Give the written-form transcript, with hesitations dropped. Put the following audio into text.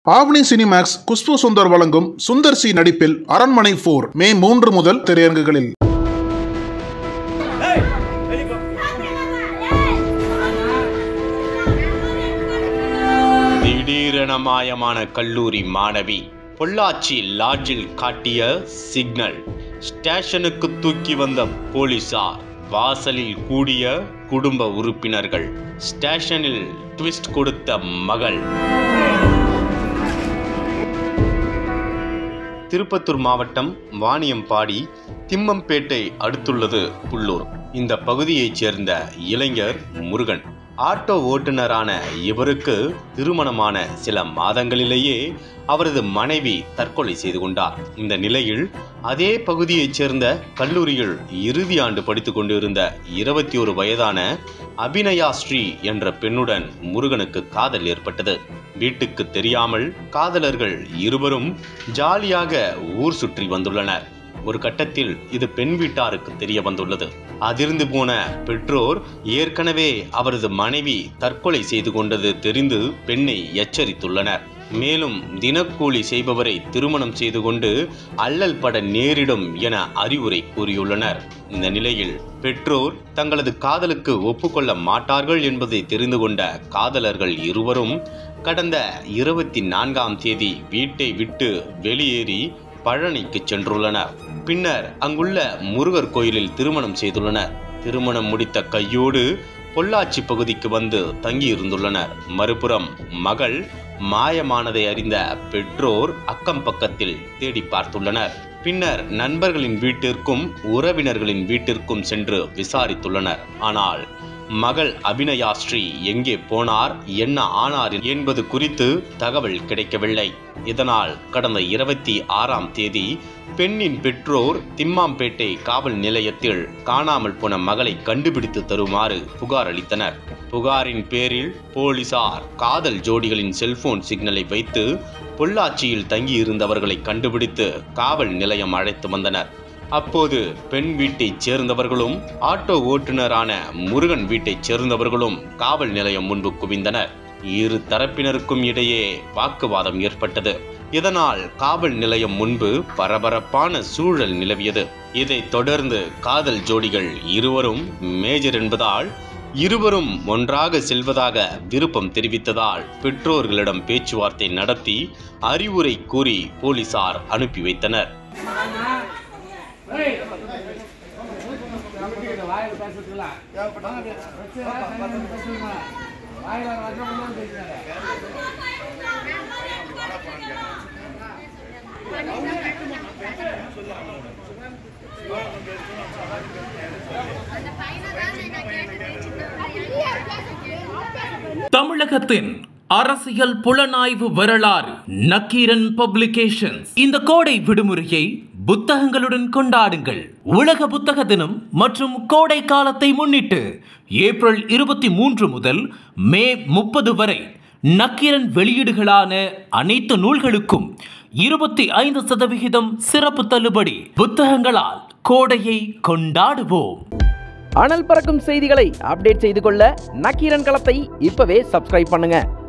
ஆவணி Cinemax Khushbu Sundar வழங்கும் Sundar C நடிப்பில் அரண்மனை 4 மே 3 முதல் திரையரங்குகளில். திடீரென மாயமான கல்லூரி மாணவி, பொள்ளாச்சி லாட்ஜில் காட்டிய சிக்னல், ஸ்டேஷனுக்கு தூக்கி வந்த போலீசார், வாசலில் கூடிய குடும்ப உறுப்பினர்கள், ஸ்டேஷனில் ட்விஸ்ட் கொடுத்த மகள். திருப்பத்தூர் மாவட்டம் வாணியம்பாடி திம்மம்பேட்டை அடுத்துள்ளது புல்லூர். இந்த பகுதியைச் சேர்ந்த இளைஞர் முருகன். ஆட்டோ ஓட்டுநரான இவருக்கு திருமணமான சில மாதங்களிலேயே அவரது மனைவி தற்கொலை செய்து கொண்டார். இந்த நிலையில் அதே பகுதியைச் சேர்ந்த கல்லூரியில் இறுதி ஆண்டு படித்துக் கொண்டிருந்த 21 வயதான அபிநயா ஸ்ரீ என்ற பெண்ணுடன் முருகனுக்கு காதல் ஏற்பட்டது. வீட்டுக்கு தெரியாமல் காதலர்கள் இருவரும் ஜாலியாக ஊர் சுற்றி வந்துள்ளனர். ஒரு கட்டத்தில் இது பெண் வீட்டாருக்கு தெரிய வந்துள்ளது. அதிர்ந்து போன பெற்றோர் ஏற்கனவே அவரது மனைவி தற்கொலை செய்து கொண்டது தெரிந்து பெண்ணை எச்சரித்துள்ளனர். மேலும் தினக்கூலி செய்பவரை திருமணம் செய்து கொண்டு அல்லல் பட நேரிடும் என அறிவுரை கூறியுள்ளனர். இந்த நிலையில் பெற்றோர் தங்களது காதலுக்கு ஒப்புக்கொள்ள மாட்டார்கள் என்பதை தெரிந்து கொண்ட காதலர்கள் இருவரும் கடந்த 24ஆம் தேதி வீட்டை விட்டு வெளியேறி பழனிக்கு சென்றுள்ளனர். பின்னர் அங்குள்ள முருகர் கோயிலில் திருமணம் செய்துள்ளனர். திருமணம் முடித்த கையோடு பொள்ளாச்சி பகுதிக்கு வந்து தங்கியிருந்துள்ளனர். மறுபுறம் மகள் மாயமானதை அறிந்த பெற்றோர் அக்கம் பக்கத்தில் தேடி பார்த்துள்ளனர். பின்னர் நண்பர்களின் வீட்டிற்கும் உறவினர்களின் வீட்டிற்கும் சென்று விசாரித்துள்ளனர். ஆனால் மகள் அபிநயா ஸ்ரீ எங்கே போனார், என்ன ஆனார் என்பது குறித்து தகவல் கிடைக்கவில்லை. இதனால் கடந்த 26ஆம் தேதி பெண்ணின் பெற்றோர் திம்மாம்பேட்டை காவல் நிலையத்தில் காணாமல் போன மகளை கண்டுபிடித்து தருமாறு புகார் அளித்தனர். புகாரின் பேரில் போலீசார் காதல் ஜோடிகளின் செல்போன் சிக்னலை வைத்து பொள்ளாச்சியில் தங்கியிருந்தவர்களை கண்டுபிடித்து காவல் நிலையம் அழைத்து வந்தனர். அப்போது பெண் வீட்டைச் சேர்ந்தவர்களும் ஆட்டோ ஓட்டுநரான முருகன் வீட்டைச் சேர்ந்தவர்களும் காவல் நிலையம் முன்பு குவிந்தனர். இரு தரப்பினருக்கும் இடையே வாக்குவாதம் ஏற்பட்டது. இதனால் காவல் நிலையம் முன்பு பரபரப்பான சூழல் நிலவியது. இதைத் தொடர்ந்து காதல் ஜோடிகள் இருவரும் மேஜர் என்பதால் இருவரும் ஒன்றாக செல்வதாக விருப்பம் தெரிவித்ததால் பெற்றோர்களிடம் பேச்சுவார்த்தை நடத்தி அறிவுரை கூறி போலீசார் அனுப்பி வைத்தனர். தமிழகத்தின் அரசியல் புலனாய்வு வரலாறு நக்கீரன் பப்ளிகேஷன்ஸ். இந்த கோடை விடுமுறையை புத்தகங்களுடன் கொண்டாடுங்கள். உலக புத்தக தினம் மற்றும் கோடை காலத்தை முன்னிட்டு ஏப்ரல் 23 முதல் மே 30 வரை நக்கீரன் வெளியீடுகளான அனைத்து நூல்களுக்கும் 25% சிறப்பு தள்ளுபடி. புத்தகங்களால் கோடையை கொண்டாடுவோம். அனல் பறக்கும் செய்திகளை அப்டேட் செய்து கொள்ள நக்கீரன் களத்தை இப்பவே சப்ஸ்கிரைப் பண்ணுங்க.